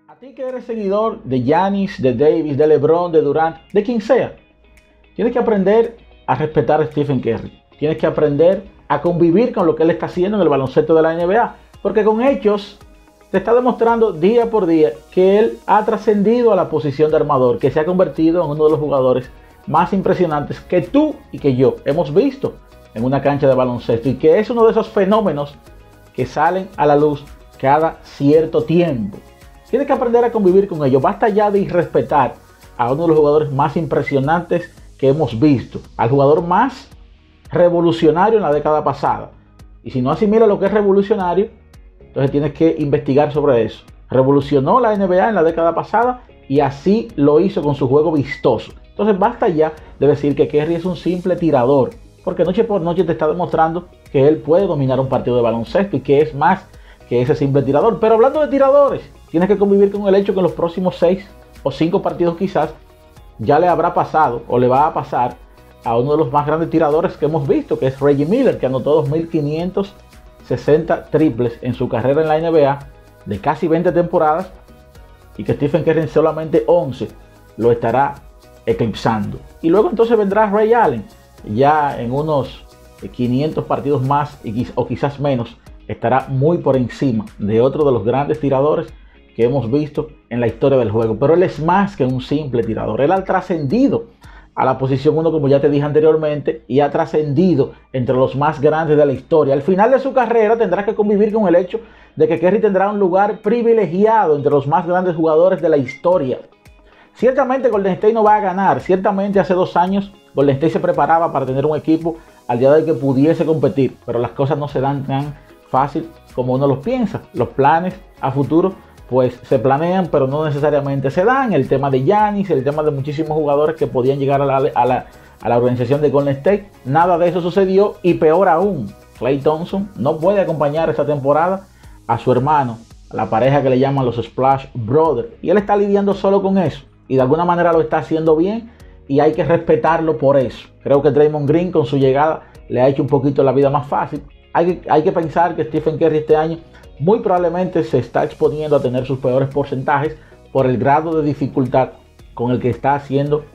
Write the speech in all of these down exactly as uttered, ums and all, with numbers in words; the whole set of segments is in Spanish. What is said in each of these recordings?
A ti que eres seguidor de Giannis, de Davis, de LeBron, de Durant, de quien sea, tienes que aprender a respetar a Stephen Curry. Tienes que aprender a convivir con lo que él está haciendo en el baloncesto de la N B A. Porque con hechos te está demostrando día por día que él ha trascendido a la posición de armador, que se ha convertido en uno de los jugadores más impresionantes que tú y que yo hemos visto en una cancha de baloncesto. Y que es uno de esos fenómenos que salen a la luz cada cierto tiempo. Tienes que aprender a convivir con ellos. Basta ya de irrespetar a uno de los jugadores más impresionantes que hemos visto, al jugador más revolucionario en la década pasada. Y si no asimila lo que es revolucionario, entonces tienes que investigar sobre eso. Revolucionó la N B A en la década pasada y así lo hizo con su juego vistoso. Entonces basta ya de decir que Curry es un simple tirador, porque noche por noche te está demostrando que él puede dominar un partido de baloncesto y que es más que ese simple tirador. Pero hablando de tiradores, tienes que convivir con el hecho que en los próximos seis o cinco partidos quizás ya le habrá pasado o le va a pasar a uno de los más grandes tiradores que hemos visto, que es Reggie Miller, que anotó dos mil quinientos sesenta triples en su carrera en la N B A de casi veinte temporadas, y que Stephen Curry en solamente once lo estará eclipsando. Y luego entonces vendrá Ray Allen, ya en unos quinientos partidos más y, o quizás menos, estará muy por encima de otro de los grandes tiradores que hemos visto en la historia del juego. Pero él es más que un simple tirador. Él ha trascendido a la posición uno, como ya te dije anteriormente, y ha trascendido entre los más grandes de la historia. Al final de su carrera tendrá que convivir con el hecho de que Curry tendrá un lugar privilegiado entre los más grandes jugadores de la historia. Ciertamente Golden State no va a ganar. Ciertamente hace dos años Golden State se preparaba para tener un equipo al día de hoy que pudiese competir, pero las cosas no se dan tan fácil como uno los piensa. Los planes a futuro pues se planean, pero no necesariamente se dan. El tema de Giannis, el tema de muchísimos jugadores que podían llegar a la, a la, a la organización de Golden State, nada de eso sucedió. Y peor aún, Klay Thompson no puede acompañar esta temporada a su hermano, a la pareja que le llaman los Splash Brothers, y él está lidiando solo con eso, y de alguna manera lo está haciendo bien, y hay que respetarlo por eso. Creo que Draymond Green con su llegada le ha hecho un poquito la vida más fácil. Hay que, hay que pensar que Stephen Curry este año muy probablemente se está exponiendo a tener sus peores porcentajes por el grado de dificultad con el que está haciendo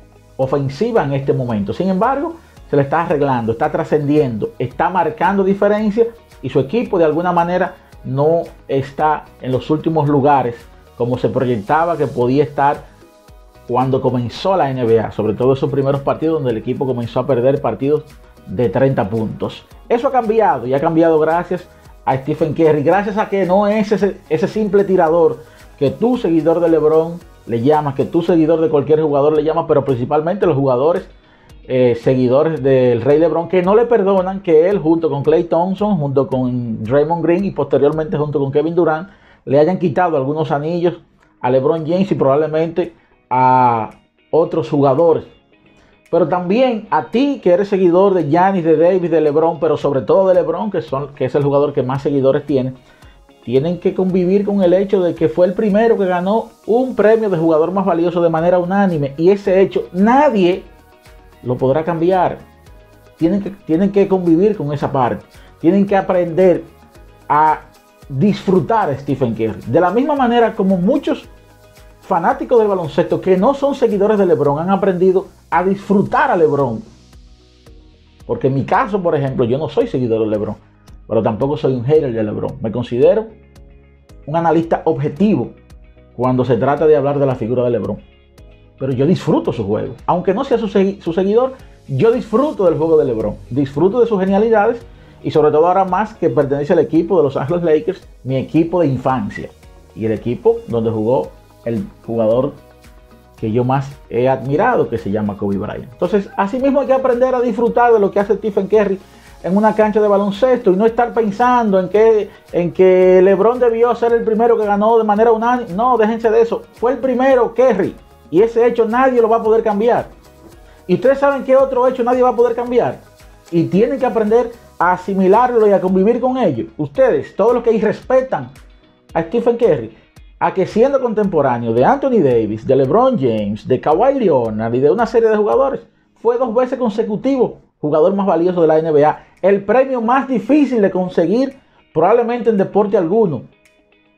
ofensiva en este momento. Sin embargo, se le está arreglando, está trascendiendo, está marcando diferencia, y su equipo de alguna manera no está en los últimos lugares como se proyectaba que podía estar cuando comenzó la N B A, sobre todo esos primeros partidos donde el equipo comenzó a perder partidos de treinta puntos. Eso ha cambiado, y ha cambiado gracias a Stephen Curry, gracias a que no es ese, ese simple tirador que tú, seguidor de LeBron, le llamas, que tú, seguidor de cualquier jugador, le llamas, pero principalmente los jugadores eh, seguidores del Rey LeBron, que no le perdonan que él, junto con Klay Thompson, junto con Draymond Green y posteriormente junto con Kevin Durant, le hayan quitado algunos anillos a LeBron James y probablemente a otros jugadores. Pero también a ti que eres seguidor de Giannis, de Davis, de LeBron, pero sobre todo de LeBron, que, son, que es el jugador que más seguidores tiene, tienen que convivir con el hecho de que fue el primero que ganó un premio de jugador más valioso de manera unánime. Y ese hecho nadie lo podrá cambiar. Tienen que, tienen que convivir con esa parte. Tienen que aprender a disfrutar a Stephen Curry. De la misma manera como muchos fanáticos del baloncesto que no son seguidores de LeBron han aprendido a disfrutar a LeBron. Porque en mi caso, por ejemplo, yo no soy seguidor de LeBron, pero tampoco soy un hater de LeBron. Me considero un analista objetivo cuando se trata de hablar de la figura de LeBron. Pero yo disfruto su juego. Aunque no sea su, su seguidor, yo disfruto del juego de LeBron. Disfruto de sus genialidades, y sobre todo ahora más que pertenece al equipo de Los Ángeles Lakers, mi equipo de infancia. Y el equipo donde jugó el jugador que yo más he admirado, que se llama Kobe Bryant. Entonces, así mismo hay que aprender a disfrutar de lo que hace Stephen Curry en una cancha de baloncesto, y no estar pensando en que, en que LeBron debió ser el primero que ganó de manera unánime. No, déjense de eso. Fue el primero Curry, y ese hecho nadie lo va a poder cambiar. Y ustedes saben qué otro hecho nadie va a poder cambiar, y tienen que aprender a asimilarlo y a convivir con ello. Ustedes, todos los que irrespetan a Stephen Curry, a que siendo contemporáneo de Anthony Davis, de LeBron James, de Kawhi Leonard y de una serie de jugadores, fue dos veces consecutivo jugador más valioso de la N B A, el premio más difícil de conseguir probablemente en deporte alguno.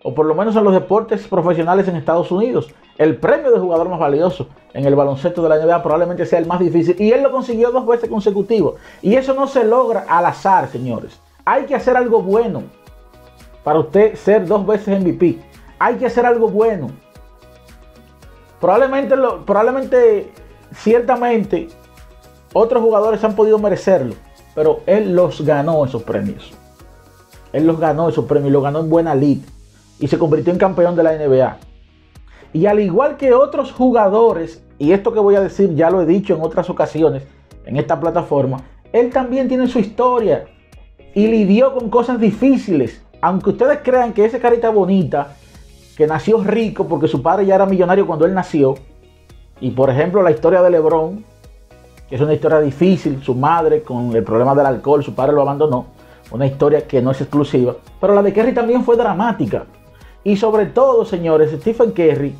o por lo menos en los deportes profesionales en Estados Unidos. El premio de jugador más valioso en el baloncesto de la N B A probablemente sea el más difícil. Y él lo consiguió dos veces consecutivos. Y eso no se logra al azar, señores. Hay que hacer algo bueno para usted ser dos veces M V P. Hay que hacer algo bueno. Probablemente, lo, probablemente, ciertamente, otros jugadores han podido merecerlo. Pero él los ganó esos premios. Él los ganó esos premios. Los ganó en buena lid. Y se convirtió en campeón de la N B A. Y al igual que otros jugadores, y esto que voy a decir ya lo he dicho en otras ocasiones en esta plataforma, él también tiene su historia y lidió con cosas difíciles. Aunque ustedes crean que ese carita bonita, que nació rico porque su padre ya era millonario cuando él nació, y por ejemplo la historia de LeBron, que es una historia difícil, su madre con el problema del alcohol, su padre lo abandonó, una historia que no es exclusiva, pero la de Curry también fue dramática. Y sobre todo, señores, Stephen Curry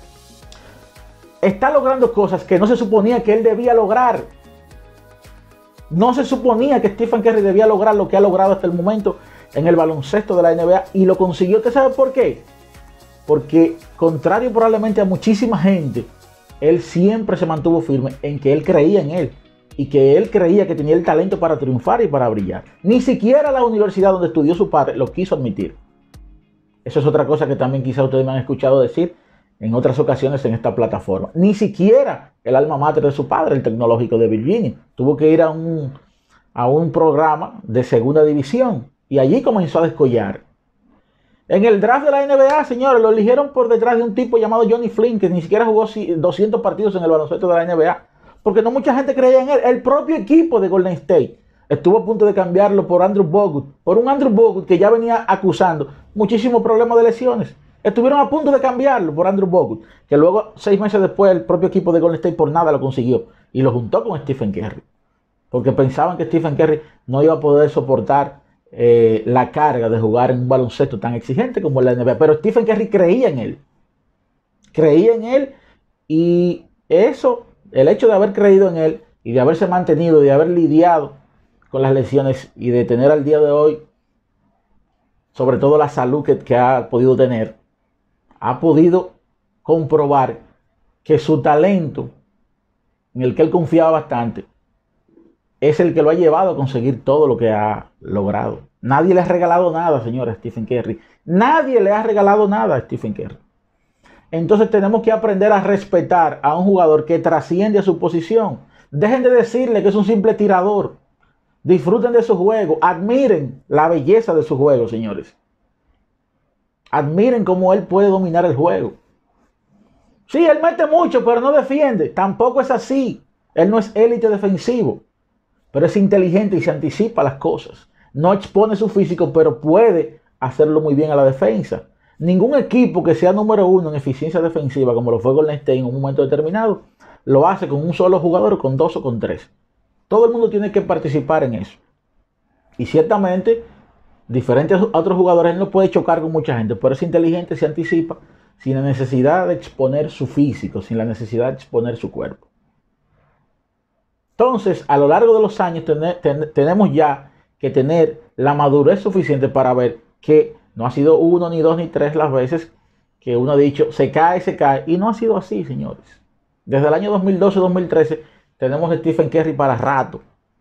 está logrando cosas que no se suponía que él debía lograr. No se suponía que Stephen Curry debía lograr lo que ha logrado hasta el momento en el baloncesto de la N B A. Y lo consiguió. ¿Usted sabe por qué? Porque, contrario probablemente a muchísima gente, él siempre se mantuvo firme en que él creía en él. Y que él creía que tenía el talento para triunfar y para brillar. Ni siquiera la universidad donde estudió su padre lo quiso admitir. Eso es otra cosa que también quizá ustedes me han escuchado decir en otras ocasiones en esta plataforma. Ni siquiera el alma mater de su padre, el Tecnológico de Virginia, tuvo que ir a un, a un programa de segunda división y allí comenzó a descollar. En el draft de la N B A, señores, lo eligieron por detrás de un tipo llamado Johnny Flynn, que ni siquiera jugó doscientos partidos en el baloncesto de la N B A, porque no mucha gente creía en él. El propio equipo de Golden State estuvo a punto de cambiarlo por Andrew Bogut, por un Andrew Bogut que ya venía acusando muchísimos problemas de lesiones. Estuvieron a punto de cambiarlo por Andrew Bogut, que luego, seis meses después, el propio equipo de Golden State por nada lo consiguió y lo juntó con Stephen Curry, porque pensaban que Stephen Curry no iba a poder soportar eh, la carga de jugar en un baloncesto tan exigente como la N B A. Pero Stephen Curry creía en él, creía en él, y eso, el hecho de haber creído en él y de haberse mantenido, de haber lidiado con las lesiones y de tener al día de hoy, sobre todo la salud que, que ha podido tener, ha podido comprobar que su talento, en el que él confiaba bastante, es el que lo ha llevado a conseguir todo lo que ha logrado. Nadie le ha regalado nada, señora, a Stephen Curry. Nadie le ha regalado nada a Stephen Curry. Entonces tenemos que aprender a respetar a un jugador que trasciende a su posición. Dejen de decirle que es un simple tirador. Disfruten de su juego. Admiren la belleza de su juego, señores. Admiren cómo él puede dominar el juego. Sí, él mete mucho, pero no defiende. Tampoco es así. Él no es élite defensivo, pero es inteligente y se anticipa las cosas. No expone su físico, pero puede hacerlo muy bien a la defensa. Ningún equipo que sea número uno en eficiencia defensiva, como lo fue Golden State en un momento determinado, lo hace con un solo jugador, con dos o con tres. Todo el mundo tiene que participar en eso. Y ciertamente, diferentes a otros jugadores, él no puede chocar con mucha gente, pero es inteligente, se anticipa, sin la necesidad de exponer su físico, sin la necesidad de exponer su cuerpo. Entonces, a lo largo de los años, ten, ten, tenemos ya que tener la madurez suficiente para ver que no ha sido uno, ni dos, ni tres las veces que uno ha dicho, se cae, se cae, y no ha sido así, señores. Desde el año dos mil doce, dos mil trece, tenemos a Stephen Curry para rato.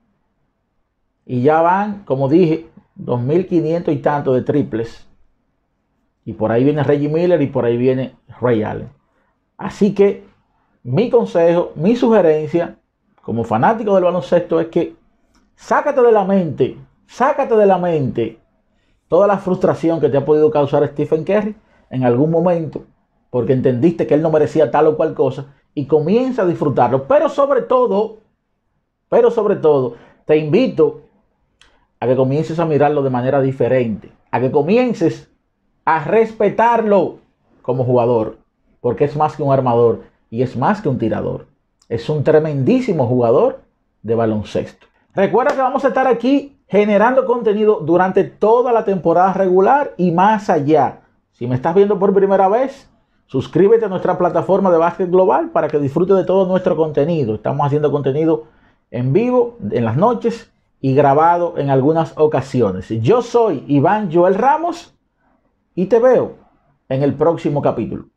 Y ya van, como dije, dos mil quinientos y tanto de triples. Y por ahí viene Reggie Miller y por ahí viene Ray Allen. Así que mi consejo, mi sugerencia, como fanático del baloncesto, es que sácate de la mente, sácate de la mente toda la frustración que te ha podido causar Stephen Curry en algún momento, porque entendiste que él no merecía tal o cual cosa, y comienza a disfrutarlo. Pero sobre todo, pero sobre todo, te invito a que comiences a mirarlo de manera diferente, a que comiences a respetarlo como jugador, porque es más que un armador y es más que un tirador. Es un tremendísimo jugador de baloncesto. Recuerda que vamos a estar aquí generando contenido durante toda la temporada regular y más allá. Si me estás viendo por primera vez, suscríbete a nuestra plataforma de Básquet Global para que disfrutes de todo nuestro contenido. Estamos haciendo contenido en vivo en las noches y grabado en algunas ocasiones. Yo soy Iván Joel Ramos y te veo en el próximo capítulo.